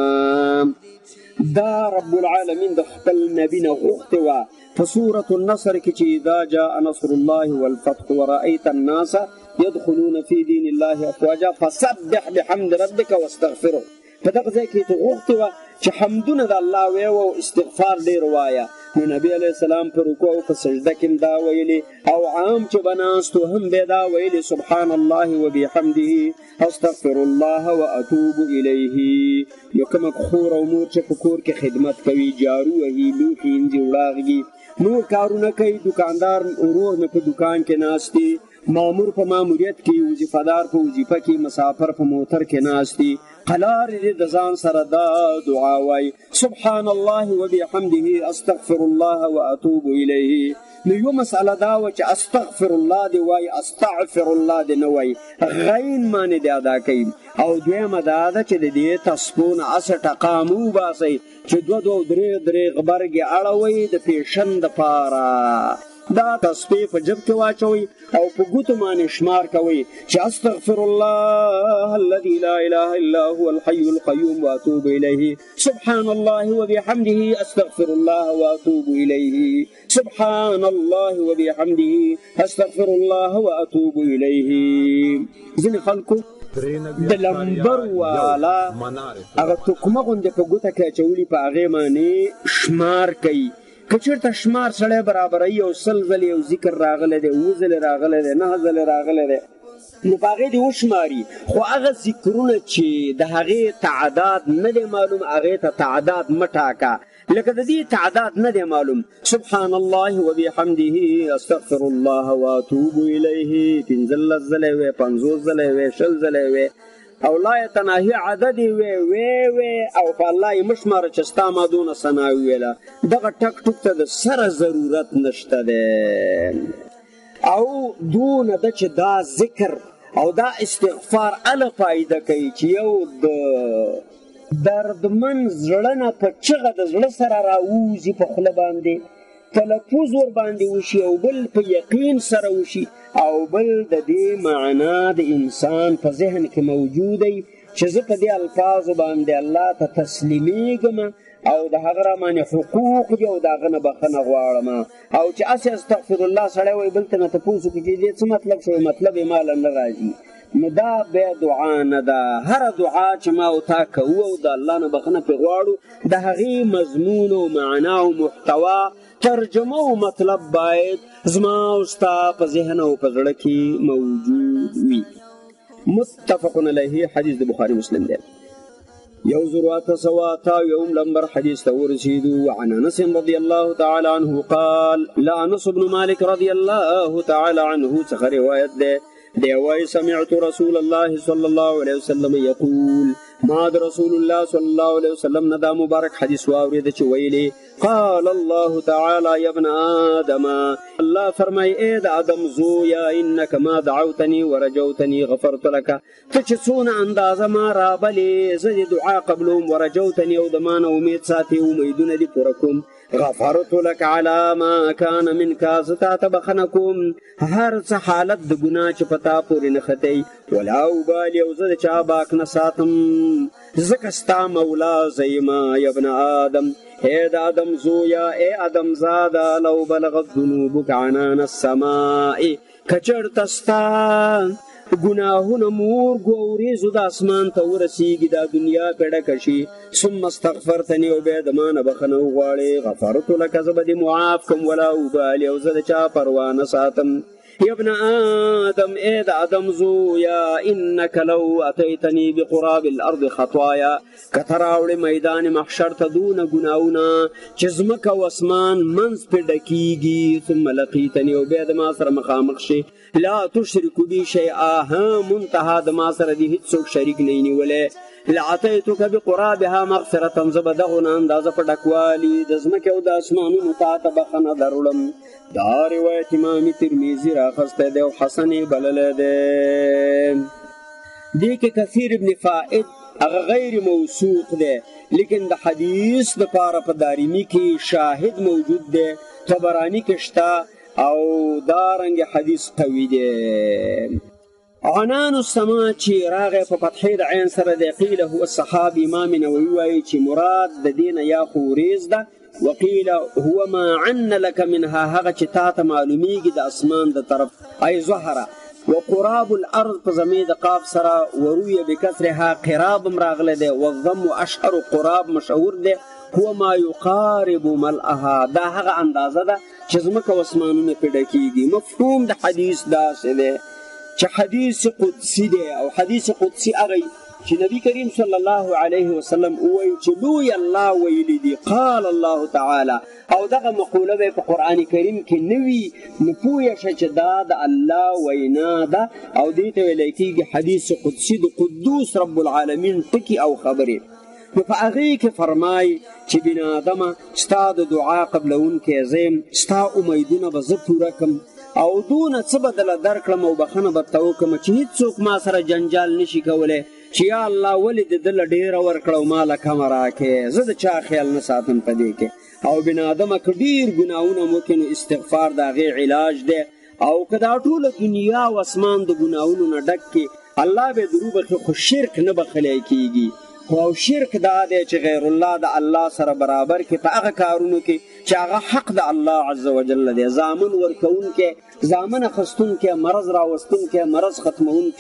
دا رب العالمین د خپل نبی نه غوښتې وه په سورة النصر کې چې اذا جاء نصر الله والفتح ورأيت الناس يدخلون في دين الله افواجا فسبح بحمد ربك واستغفره. په دغه ځای کې ته غوښتې وه چې حمدونه د الله ویې او استغفار ډېر وایه، نو نبي علیه السلام په رکوع او په سجده کې هم دا ویلي، او عام چې به ناستو هم به دا ویلي سبحان الله وبحمده استغفر الله واتوب الیه. یو کومه خور او مور چې په کور کې خدمت کوي، جارو وهي، لوښي وینځي، وړاغږي، نور کارونه کوي، دکاندار ورور مې په دکان کې ناست دی، مامور په ماموریت کې، وظیفهدار په وظیفه کې، مسافر په موټر کې ناست دی، قلار دې د ځان سره دا دعا وایي سبحان الله وبحمده استغفر الله واتوب الیه. نو یو مسئله دا وه چې استغفر الله دې وایي، استغفر الله دې نه وایي، غین معنې دې ادا کوي. او دویمه دا ده چې د دې تسبو نه هسې ټقام وباسئ چې دوه دوه درې درې غبرګې اړوئ د پیشن دپاره، دا تسبیح په جب کې واچوئ او په ګوتو باندې شمار کوئ چې استغفر الله الذي لا اله الا هو الحي القيوم واتوب الیه، سبحان الله وبحمده استغفر الله واتوب الیه، سبحان الله وبحمده استغفر الله واتوب الیه. ځینې خلکو د لمبر والا هغه تقمه غوندې په ګوته کې اچولي، په هغې باندې شمار کوي. که چېرته شمار سړی برابروي، یو سل ځلې یو ذکر راغلی دی، اووه ځلې راغلی دی، نهه ځلې راغلی دی، نو په هغې دې وشماري، خو هغه ذکرونه چې د هغې تعداد نه دی معلوم هغې ته تعداد مه ټاکه. لکه د دې تعداد نه دی معلوم، سبحان الله وبحمده استغفر الله واتوب الیه پنځلس ځله وې، پنځوس ځله وې، شل ځله وې، او لا یتناهي عدد یې وې وې وې او په الله یې مه شماره چې ستا ما دونه ثنا وویله. دغه ټک ټوک ته د سره ضرورت نشته دی. او دونه ده چې دا ذکر او دا استغفار اله فایده کوي چې یو د دردمن زړه نه په چغه د زړه سره راووځي په خوله باندې، تلفظ ور باندې وشي، او بل په یقین سره وشي، او بل د دې معنا د انسان په ذهن کې موجود دی چې زه په دې الفاظو باندې الله ته تسلیمیږم او د هغه رامانې حقوق دي او د هغه نه بخښنه غواړم. او چې هسې استغفر الله سړی وایي بل ته نه تپوس وکړي چې دې څه مطلب شوی، مطلب یې ماله نه راځي، نو دا بیا دعا نه ده. هره دعا چې ما او تا کوو او د الله نه بخښنه پرې غواړو، د هغې مضمون او معنا او محتوا ترجمه او مطلب باید زما او ستا په ذهن او په زړه کې موجود وي. متفق علیه حدیث د بخاري مسلم دی. یو زر اته سوه اته یوم لمبر حدیث ته ورسېدو. وعن انس رضی الله تعالی عنه قال، لا انس بن مالک رضی الله تعالی عنه څخه روایت دی، دی وایي سمعت رسول الله صلی الله علیه وسلم یقول، ما د رسول الله صلی الله علیه وسلم نه دا مبارک حدیث واورېده چې ویلي، قال الله تعالی یا ابن آدم، الله فرمایي ای د آدم زویا، انک ما دعوتنی ورجوتنی غفرت لک، ته چې څونه اندازه ما رابلې زه دې دعا قبلوم، ورجوتنی او د ما نه امید ساتې، امیدونه دې پوره کوم، غفرت لك على ما كان منك، زتا ته بخښنه کوم هر څه حالت د ګناه چې په تا پورې نښتی، ولا ابالي او زه د چا باک نه ساتم، ځکه ستا مولا زه یمه یا ابن آدم، ای د آدم زویا، ای آدم زاده، لو بلغت ذنوبک عنان السماء، که چېرته ستا ګناهونه مور ګوریزو د اسمان ته ورسیږي، دا دنیا پې ډکه شي، ثم استغفرتني او بیا د ما نه بخښنه وغواړې، غفرت لکه زه به دې معاف کړم، ولا ابالي او زه د چا پروا نه ساتم. یا ابن آدم، ای د آدم زویا، انک لو اتیتنی بقراب الارض خطایا، که ته راوړې میدان محشر ته دونه ګناهونه چې ځمکه او اسمان منځ پې ډکیږي، ثم لقیتني او بیا د ما سره مخامخ شي، لا تشرک بی شیئا، ها منتها د ما سره دې هېڅوک شریک نه یې نیولی، لعطیتک بقرابها مغفرة، زه به دغونه اندازه په ډکوالي د ځمکې او د اسمانونو تا ته بخښنه دروړم. دا روایت امام ترمذي راخستی دی او حسن یې بللی دی. دې کې کثیر ابن فائد هغه غیر موثوق دی، لیکن د حدیث دپاره په دارمي کې شاهد موجود دی، طبراني کې شته او دارنګ حدیث قوي دی. عنان السما چې راغی په فتحې د عین سره دی، قیل هو السحاب، امام نووي وایي چې مراد د دې نه یا خو وریځ ده، وقیل هو ما عن لك منها، هغه چې تا ته معلومیږي د اسمان د طرف، ای ظهره. وقراب الارض په ضمیر د قاف سره، ورویه بکسرها، قراب هم راغلی دی، والضم اشهر، قراب مشهور دی، هو ما یقارب ملئها، دا هغه اندازه ده چې ځمکه او اسمانونه پې ډکیږي. مفهوم د حدیث داسې دی چې حدیث قدسی دی، او حدیث قدسی هغه چې نبی کریم صلی الله علیه وسلم ووایي چې لوی الله ویلی دی، قال الله تعالی، او دغه مقوله به په قرآن کریم کې نه وي، نو پوه شه چې دا د الله وینا ده، او دې ته ویلی کېږي حدیث قدسی، د قدوس رب العالمین ټکي او خبرې. نو په هغې کې فرمایي چې بن آدمه ستا د دعا قبلونکی زه یم، ستا امیدونه به زه پوره کړم، او دونه څه به دله درکړم او بخښنه به ته وکړم چې هېڅوک ما سره جنجال نشي کولی چې یا الله ولې د ده له ډېره ورکړه او ما له کمه راکې، زه د چا خیال نه ساتم په دې کې. او بن آدمه که ډېر ګناهونه وکړي نو استغفار د هغې علاج دی، او که دا ټوله دنیا او اسمان د ګناهونو نه ډک کړي الله به درو بخي، خو شرک نه بخلی کېږي. خو شرک دا دی چې غیر الله د الله سره برابر کې په هغه کارونو کې چې هغه حق د الله عز وجل دی، زامن ورکوونکی، زامن اخیستونکی، مرض راوستونکی، مرض ختمونکی،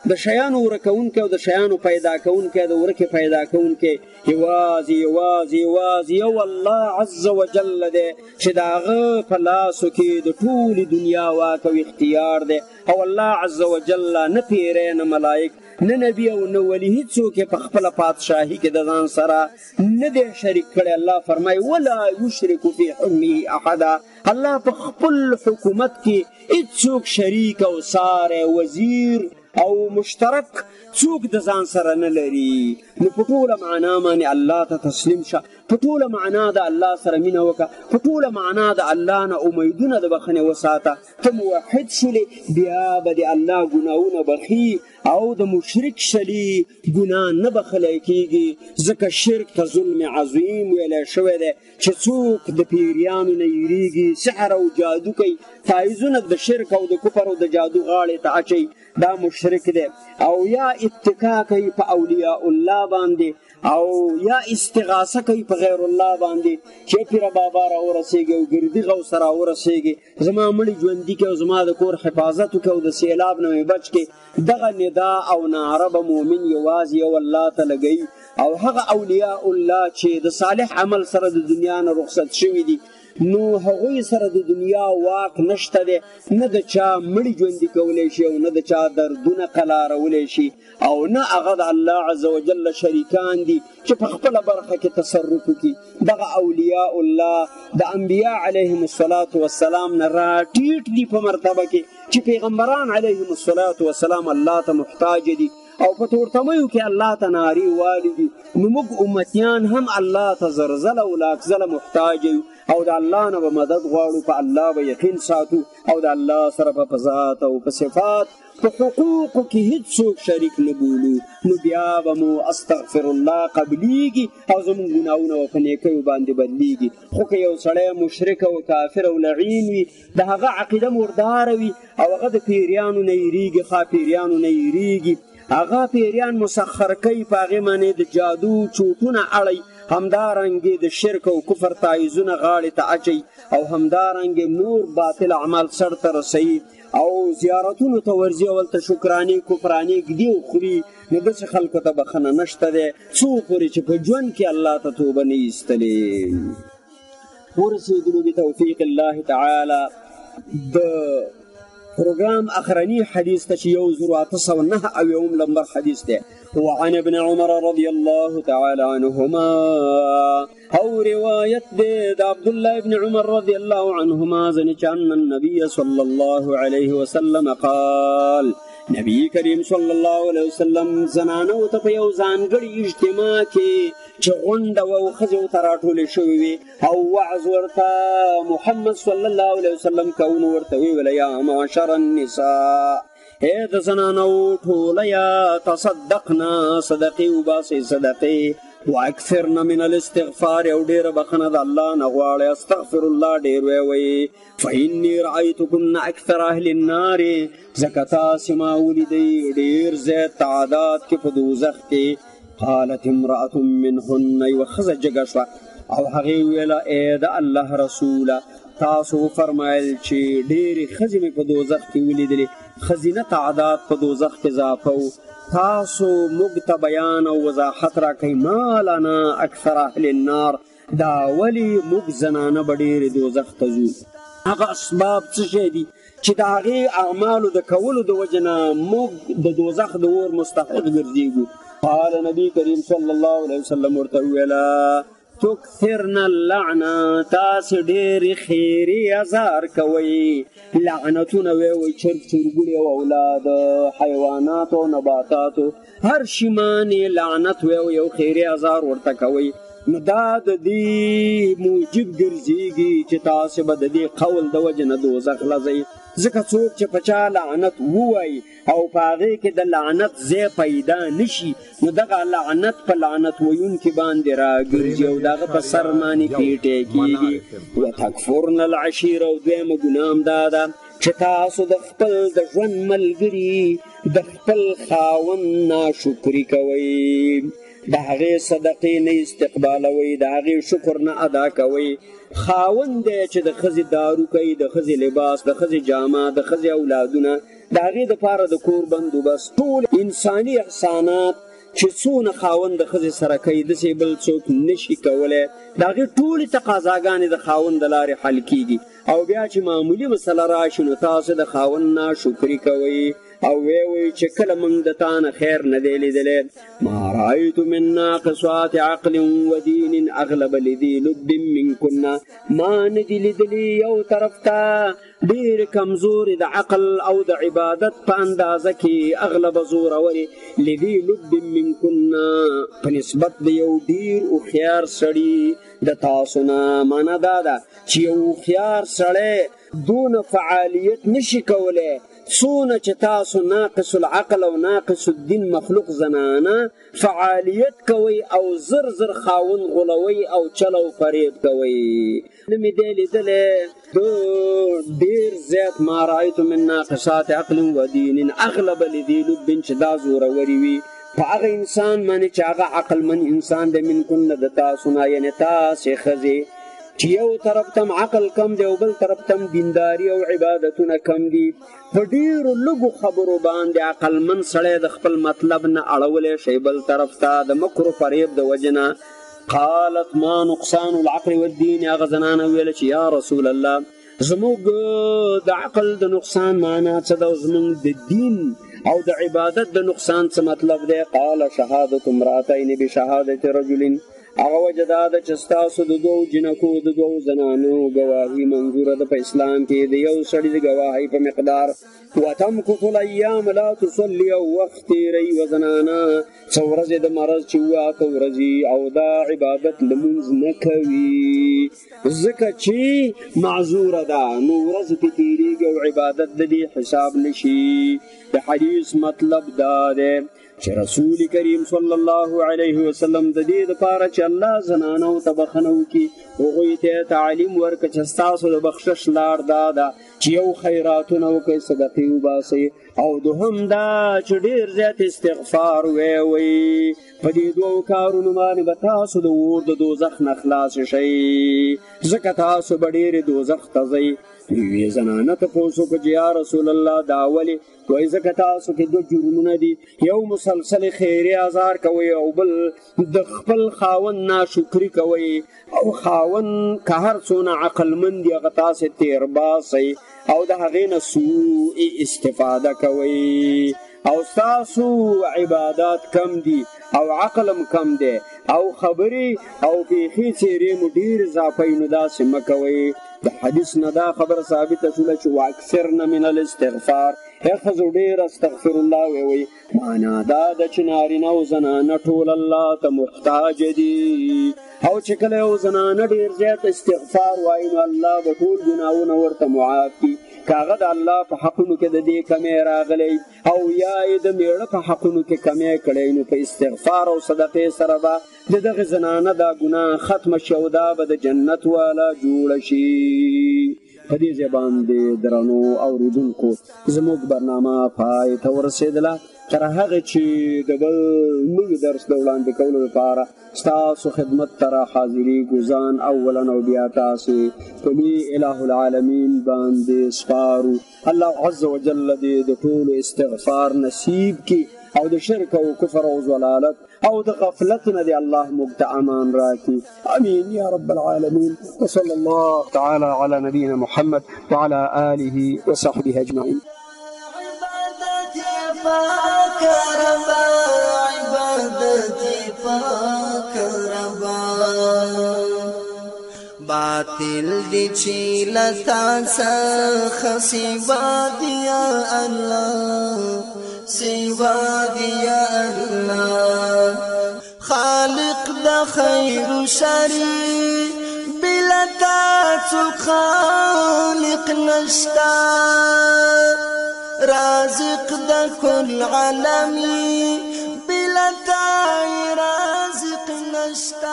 د شیانو ورکوونکی او د شیانو پیدا کوونکی د ورکې پیدا کوونکی یوازې یوازې یوازې یو الله عز وجل دی چې د هغه په لاسو کې د ټولې دنیا واک او اختیار دی او الله عز وجل نه پیری نه ملایک نه نبی او نه ولی هیڅوک یې په خپله پادشاهي کې د ځان سره نه دی شریک کړی. الله فرمایي ولا یشرک فی حکمه احدا. الله په خپل حکومت کې هیڅوک شریک او سار وزیر او مشترک څوک د ځان سره نه لري. نو په ټوله معنا باندې الله ته تسلیم شه، په ټوله معنا د الله سره مینه وکړه، په ټوله معنا د الله نه امیدونه د بخښنې وساته. ته موحد شولې بیا به د الله ګناهونه بخي او د مشرک شلی ګناه نه بخلی کېږي، ځکه شرک ته ظلم عظیم ویلی شوی دی چې څوک د پیریانو نه یېرېږي، سحر او جادو کوي، تعویضونه د شرک او د کفر او د جادو غاړې ته اچوي، دا مشرک دی. او یا اتکا کوي په اولیاء الله باندې او یا استغاثه کوي په غیر الله باندې چې پیر بابا را ورسېږي او ګردي غوث را ورسېږي، زما مړي ژوندي کړي او زما د کور حفاظت وکړي او د سیلاب نه مې بچ کړي. دغه ندا او نعره به مؤمن یوازې یو الله ته لګوي. او هغه اولیاء الله چې د صالح عمل سره د دنیا نه رخصت شوي دي نو هغوی سره د دنیا واک نشته دی، نه د چا مړي ژوندي کولی شي او نه د چا دردونه قلارولی شي او نه هغه د الله عز وجل شریکان دي چې په خپله برخه کې تصرف وکړي. دغه اولیاء الله د انبیا علیهم الصلاة والسلام نه راټیټ دي په مرتبه کې چې پیغمبران علیهم الصلاة والسلام الله ته محتاج دي او په تورتمیو کې الله ته نارې والي دي. نو موږ امتیان هم الله ته زرزله او لاکزله محتاج یو او د الله نه به مدد غواړو، په الله به یقین ساتو او د الله سره به په ذات او په صفات په حقوقو کې هیڅوک شریک نه بولو. نو بیا به مو استغفر الله قبلیږي او زموږ ګناهونه به په نیکیو باندې بدلیږي. خو که یو سړی مشرک او کافر او لعین وي، د هغه عقیده مرداره وي او هغه د پیریانو نه یېرېږي، ښه پیریانو نه یېرېږي، هغه پیریان مسخر کوي، په هغې باندې د جادو چوټونه اړوي، همدارنګې د شرک او کفر تعویضونه غاړې ته اچوي او همدارنګې نور باطل اعمال سر ته رسوي او زیارتونو ته ورځي او هلته شکرانې کفرانې ږدي او خوري. نو داسې خلکو ته بخښنه نشته دی څو پورې چې په ژوند کې الله ته توبه نه ایستلې. ورسېدلو بتوفیق الله تعالی د پروګرام اخرنی حدیث ته چې یو زر اته سوه نهه اویایم لمبر حدیث دی. وعن ابن عمر رضی الله تعالی عنهما، او روایت دی د عبدالله ابن عمر رضی الله عنهما ځنې چې ان النبي صلی الله علیه وسلم قال، نبی کریم صلی الله علیه وسلم زنانو ته په یو ځانګړي اجتماع کې چې غونډه وه او ښځې ورته راټولې شوې وې او وعظ ورته محمد صلی الله علیه وسلم کوونو ورته ویویله یا معشر النساء، اے د زنانو ټوله یا تصدقنا صدقې وباسئ صدقې، واکثرن من الاستغفار او ډېره بخښنه د الله نه غواړئ، استغفر الله ډېر ویوئ، فإني رأیتکن اکثر اهل النار، ځکه تاسې ما ولیدئ ډېر زیات تعداد کې په دوزخ کې. قالت امرأة منهن، یوه ښځه جګه شوه او هغې ویله ای د الله رسوله، تاسو وفرمایل چې ډېرې ښځې مې په دوزخ کې ولیدلې، ښځینه تعداد په دوزخ کې اضافه و، تاسو موږ ته بیان او وضاحت راکوئ ما لنا اکثر اهل النار، دا ولې موږ زنانه به ډېرې دوزخ ته ځو؟ هغه اسباب څه شی دي چې د هغې اعمالو د کولو د وجې نه موږ د دوزخ د اور مستحق ګرځېږو؟ قال نبی کریم صلی الله علیه وسلم ورته وویله تکثرن اللعنه، تاسې ډېرې خیرې ازار کوئ، لعنتونه ویوئ چرګ چرګوړي او اولاد حیواناتو او نباتاتو هر شي باندې لعنت ویوئ او خیرې ازار ورته کوئ. نو دا د دې موجب ګرځېږي چې تاسې به د دې قول د وجې نه دوزخ لځئ، ځکه څوک چې په چا لعنت ووایي او په هغې کې د لعنت ځای پیدا نشي نو دغه لعنت په لعنت ویونکي باندې راګرځي او د هغه په سر باندې پیټی کېږي. وتکفرن العشیر، او دویمه ګناه هم دا ده چې تاسو د خپل د ژوند ملګري د خپل خاوند ناشکري کوئ، د هغې صدقې نه استقبالوئ، د هغې شکر نه ادا کوئ. خاوند دی چې د ښځې دارو کوي، د ښځې لباس، د ښځې جامه، د ښځې اولادونه، د هغې دپاره د کور بندوبست ټول انساني احسانات چې څونه خاوند د ښځې سره کوي داسې بل څوک نشي کولی د هغې ټولې تقاضاګانې د خاوند د لارې حل کیږي او بیا چې معمولي مسله راشي نو تاسو د خاوند نه شکري کوئ او وی وی چې کله موږ د تا نه خیر نه دی لیدلی ما رأیت من ناقصات عقل و دین اغلب لذي لب منکن ما نه دي لیدلي یو طرف ته ډېر کمزورې د عقل او د عبادت په اندازه کې اغلب زورورې لذي لب منکن په نسبت د یو ډېر هوښیار سړي د تاسو نه معنا دا ده چې یو هوښیار سړی دونه فعالیت نشي کولی څونه چې تاسو ناقص العقل او ناقص الدین مخلوق زنانه فعالیت کوئ او زر زر خاوند غولوئ او چل او فریب کوئ نه مې دی لیدلی ډېر زیات ما رأیت من ناقصات عقل و دین اغلب لذي لب چې دا زوروري وي په هغه انسان باندې چې هغه عقلمن انسان دی منکن د تاسو نه یعنې تاسې ښځې چې یو طرف تم عقل کم دی او بل طرف تم دینداري او عبادتونه کم دي په ډېرو لږو خبرو باندې عقلمن سړی د خپل مطلب نه اړولی شي بل طرف ته د مکر و فریب د وجې نه قالت ما نقصان العقل والدین هغه زنانه ویله چې یا رسول الله زموږ د عقل د نقصان معنا څه ده او زموږ د دین او د عبادت د نقصان څه مطلب دی قال شهادة امرأتین بشهادة رجل هغه وجه دا ده چې ستاسو د دوو جنکو د دوو زنانو ګواهي منظوره ده په اسلام کې د یو سړي د ګواهۍ په مقدار وتمکث الایام لا تصلي او وخت تېروي و زنانه څه ورځې د مرض چې اوه اته ورځې او دا عبادت لمونځ نه کوي ځکه چې معذوره ده نو ورځ پې تېرېږي او عبادت د دې حساب نشي د حدیث مطلب دا دی چې رسول کریم صلی الله علیه وسلم د دې دپاره چې الله زنانو ته بخښنه وکړي هغوی ته تعلیم ورکړه چې ستاسو د بخشش لار دا ده چې یو خیراتونه وکړئ صدقې وباسئ او دوهم دا چې ډېر زیات استغفار ووایئ په دې دوو کارونو باندې به تاسو د اور د دوزخ نه خلاص شئ ځکه تاسو به ډېرې دوزخ ته ځئ یوې زنانه تپوس وکړه چې یا رسول الله دا ولې وایي ځکه تاسو کې دوه جرمونه دي یو مسلسل خیري ازار کوئ او بل د خپل خاوند ناشکري کوئ او خاوند که هر څونه عقلمند دي هغه تاسې تیر باسئ او د هغې نه سوء استفاده کوئ او ستاسو عبادات کم دي او عقلم کم دی او خبرې او پیښې څیرې مو ډېر اضافه نو داسې مه کوئ د حدیث نه دا خبره ثابته شوله چې واکثرن من الاستغفار ای ښځو ډېر استغفر الله ووایئ معنا دا ده چې نارینه او زنانه ټول الله ته محتاج دي او چې کله یو زنانه ډېر زیات استغفار وایي نو الله به ټول ګناهونه ورته معاف کړي که هغه د الله په حقونو کې د دې کمی راغلی او یا یې د میړه په حقونو کې کمی کړی نو په استغفار او صدقې سره به د دغې زنانه دا ګناه ختمه شي او دا به د جنت والا جوړه شي په دې ځای باندې درنو اورېدونکو زموږ برنامه پای ته ورسېدله تر هغه چې د بل نوي درس د وړاندې کولو لپاره ستاسو خدمت ته را حاضرېږو ځان اولا او بیا تاسې په لوی اله العالمین باندې سپارو الله عز وجل دې د ټولو استغفار نصیب کړي او د شرک او کفر او ضلالت او د غفلت نه دې الله موږ ته امان راکړي امین یا رب العالمین وصلی الله تعالی علی نبینا محمد وعلى آله وصحبه اجمعین فاکربا عبادتی فاکربا باطل دی چی لتا سخ سوا دیا اللہ سوا دیا اللہ خالق دا خیر شری بلتا چو خالق نشتا رازق دا کل عالمی بلتا رازق نشتا